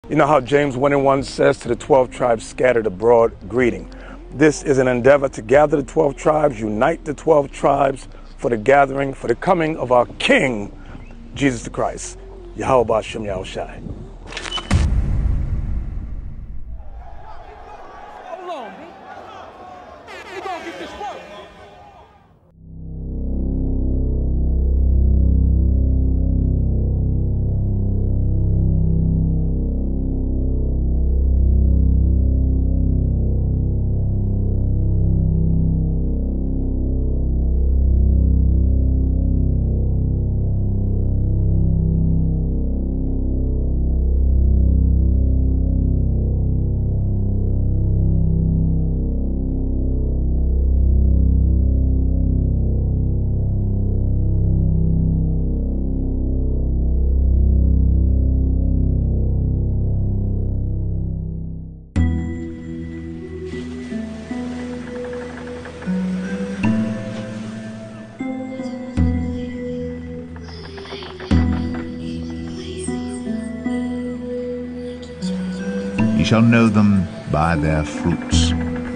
You know how James 1:1 says to the 12 tribes scattered abroad, greeting. This is an endeavor to gather the 12 tribes, unite the 12 tribes for the gathering, for the coming of our King, Jesus the Christ. Yahweh Ba'Shem Yahushai. Hold on, B. We gonna get this work. Ye shall know them by their fruits.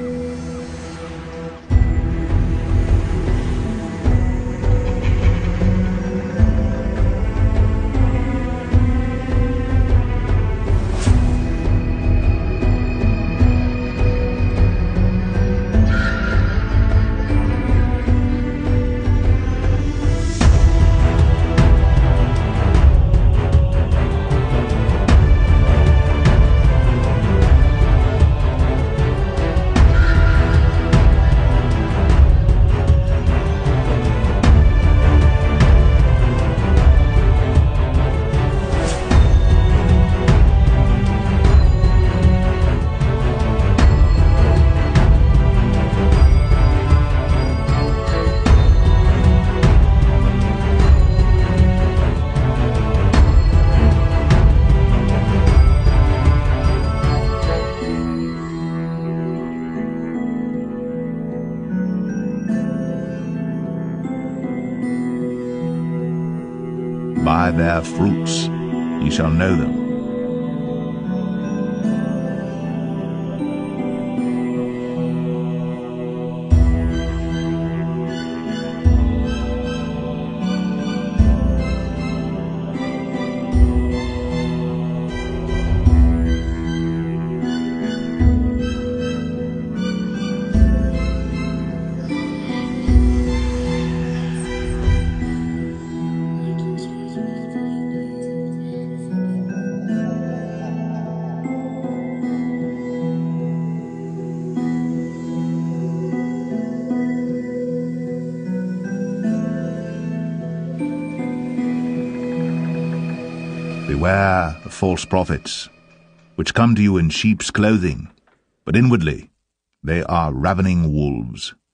By their fruits ye shall know them. Beware of false prophets, which come to you in sheep's clothing, but inwardly they are ravening wolves.